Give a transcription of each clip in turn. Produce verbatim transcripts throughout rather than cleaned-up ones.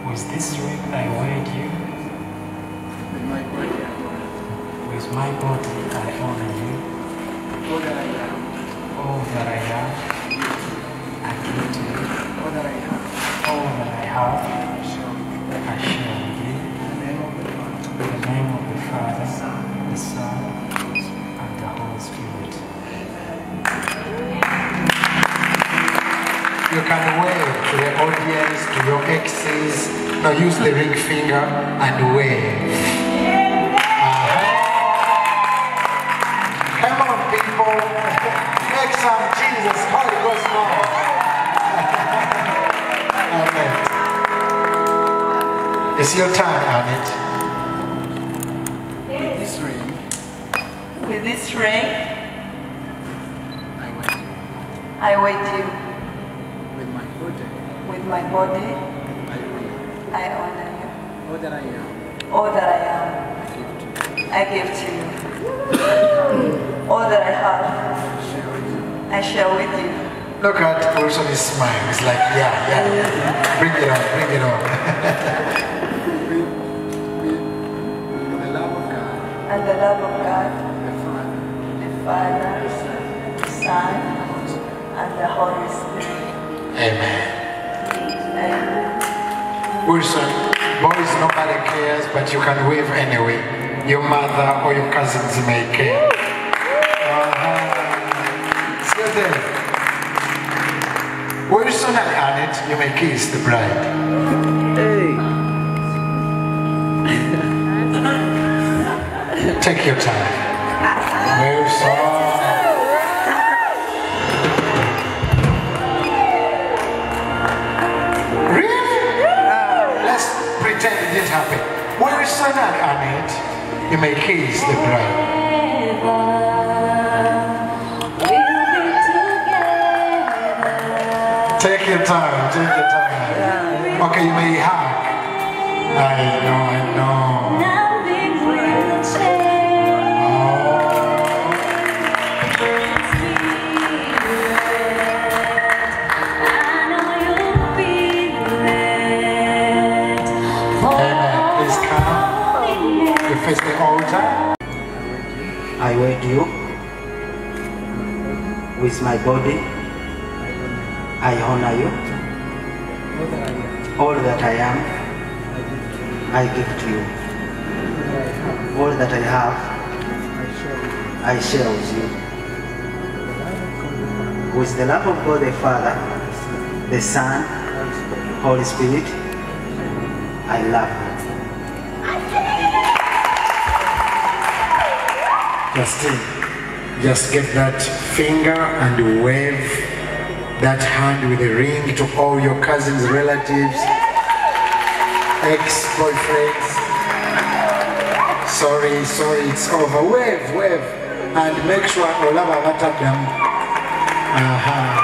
With this ring I wed you. With my body I honor you. With my body I honor you. All that I am, All that I am, I give to you. all that I have, All that I have, shall be I share with you. in the name of the Father, In the name of the Father, the Son, the Son, and the Holy Spirit. You can wave to the audience, to your exes. Now use the ring finger and wave. Uh-huh. Come on, people. Make some Jesus Holy Ghost noise. Amen. It's your turn, Annette. with this ring, With this ring, I wed you. I wed you. With my body, With my body, I honor you. I honor you. All that I am, All that I am, I give to you. I give to you. All that I have, Share with you. I share with you. Look at Wilson is smiling. It's like, yeah, yeah, yeah. Bring it on, bring it on. With, with, with the love of God, And the love of God, the Father, the Father, the Son, the Son, and the Holy Spirit. and the Holy Spirit. Amen. Amen. Wilson, boys, nobody cares, but you can wave anyway. Your mother or your cousins may care. Uh-huh. See there. Wilson and Annette, you may kiss the bride. Take your time. Wilson. Let's pretend it didn't happen. Wilson and Annette, you may kiss the bride. Take your time, take your time. Okay, you may hug. I know, I know. Amen. Please come. You face the altar. I wed you with my body. I honor you. All that I am, All that I am, I give to you. I give to you. All that I have, All that I have, I share with you. I share with you. With the love of God the Father, the Son, Holy Spirit, I love you. Justin, just get that finger and wave that hand with the ring to all your cousins, relatives, ex-boyfriends. Sorry, sorry, it's over. Wave, wave. And make sure all of our them. Uh-huh.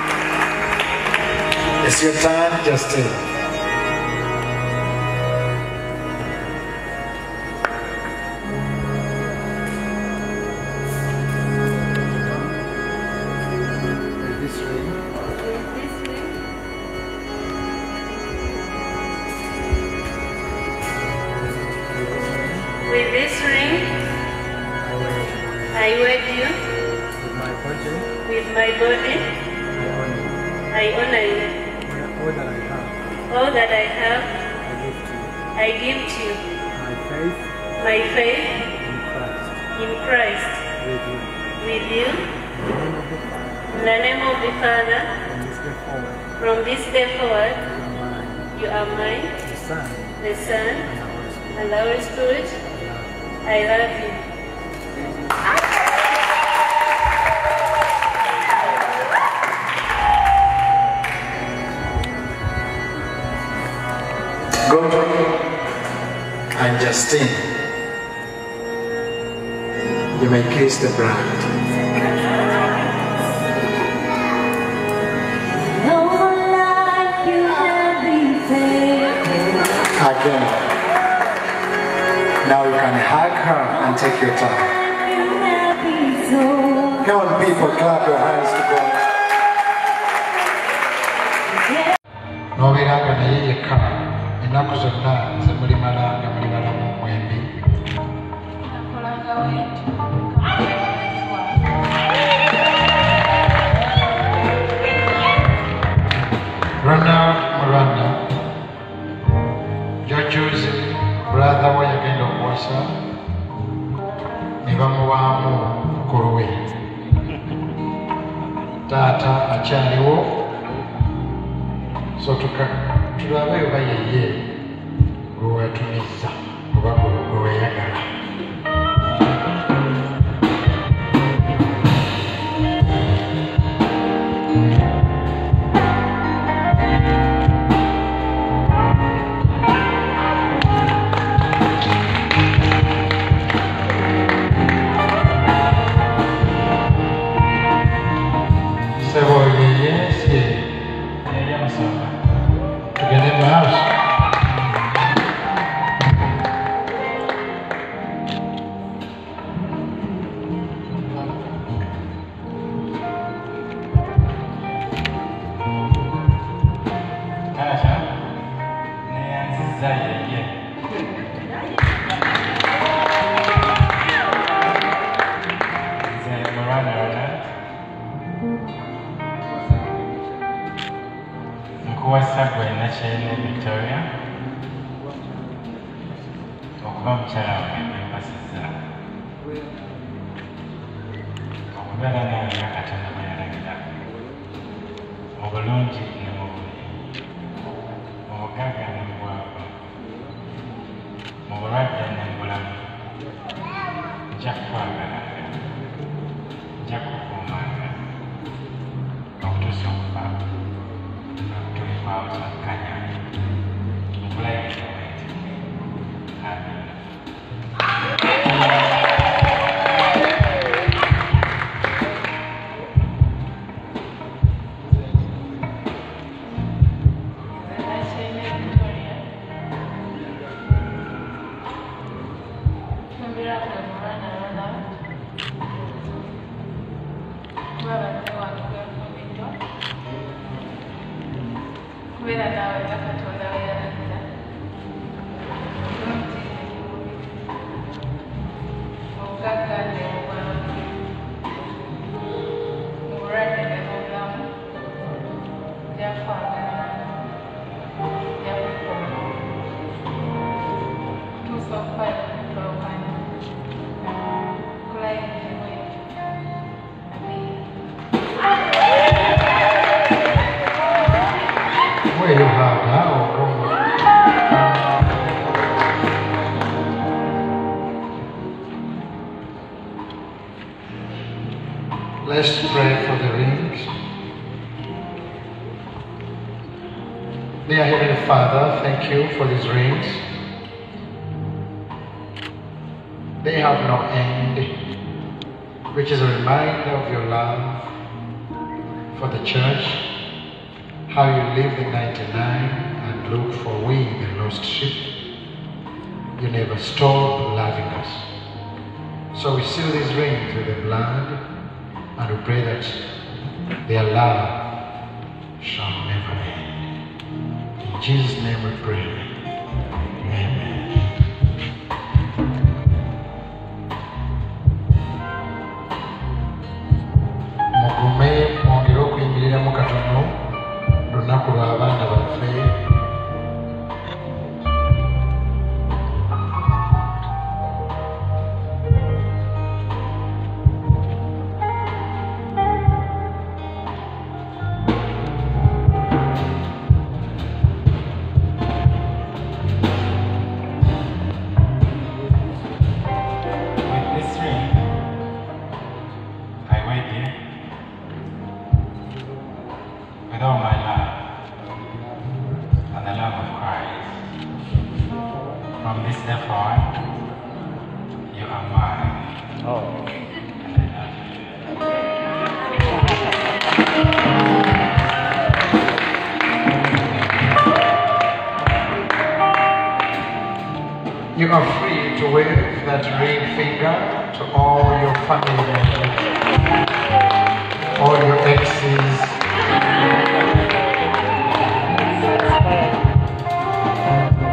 It's your turn, Justin. With this ring, I wed you. With my body, With my body, I honor you. I honor you. All that I have, All that I have, I give to you. I give to you. My faith My faith in Christ, in Christ, with you. with you. In the name of the Father, In the name of the Father, from this day forward, from this day forward, you are mine, you are mine, the Son, the Son, and the Holy Spirit. and the Holy Spirit. I love you. Godwin and Justine, you may kiss the bride. Again. Now you can hug her and take your time. Come on, people, clap your hands together. No, we are going to hear you come. ennaku zonna nze mulimala nga muli balamu mwembi. Rwanda mu Rwanda jojuzi brother we yagenda okuwasa ne bamuwaamu mukulu we. Taata akyaliwo so tulabe oba yeye gwe weetumizza oba gwe weeyagala. Let's pray for the rings. Dear Heavenly Father, thank you for these rings. They have no end, which is a reminder of your love for the church, how you leave the ninety-nine and look for we, the lost sheep. You never stop loving us. So we seal these rings with the blood, and we pray that their love shall never end. In Jesus' name we pray. Amen. Mugume mwongere okuyimirira mu katono lunaku lw'abaana baffe. You are free to wave that ring finger to all your family members, all your exes.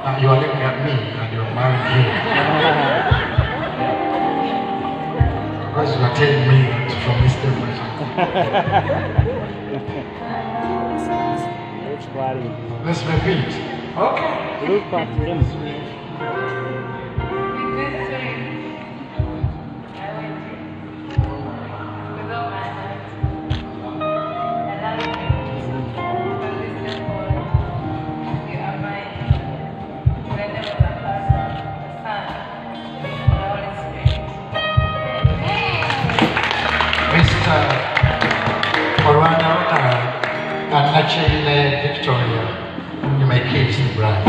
Uh, you are looking at me and you are married here. Because you are telling me that from this temperature. Let's repeat. Okay. Look at him. And naturally, Victoria, you may keep the bride.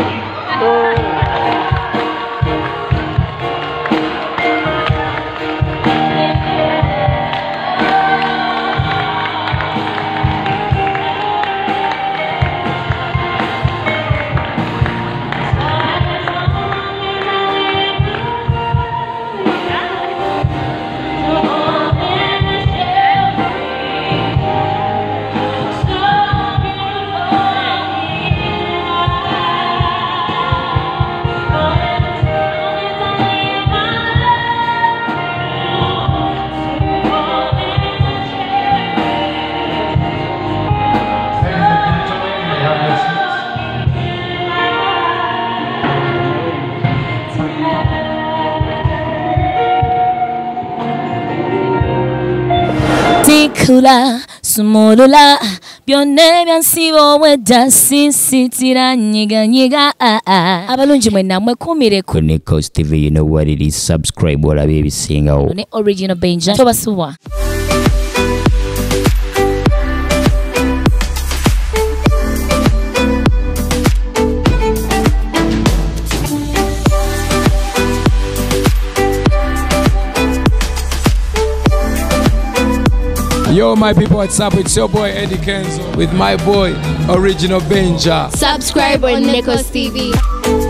Kula sumolula byonne byansibo wedda sisitira nyiga nyiga abalungi mwe namwe kumire ku Nikos T V. You know what it is. Subscribe olabe ebisingawo ne Original Benja tobasuwa. Yo, my people, what's up? It's your boy Eddie Kenzo with my boy Original Benja. Subscribe on Nikos T V.